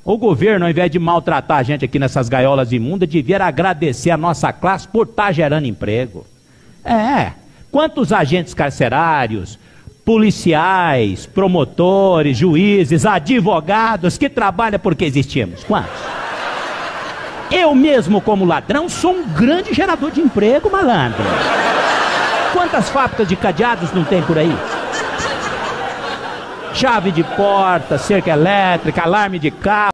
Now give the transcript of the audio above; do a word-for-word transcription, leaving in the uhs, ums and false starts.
O governo, ao invés de maltratar a gente aqui nessas gaiolas imundas, devia agradecer a nossa classe por estar gerando emprego. É, quantos agentes carcerários, policiais, promotores, juízes, advogados que trabalham porque existimos? Quantos? Eu mesmo, como ladrão, sou um grande gerador de emprego, malandro. Quantas fábricas de cadeados não tem por aí? Chave de porta, cerca elétrica, alarme de carro.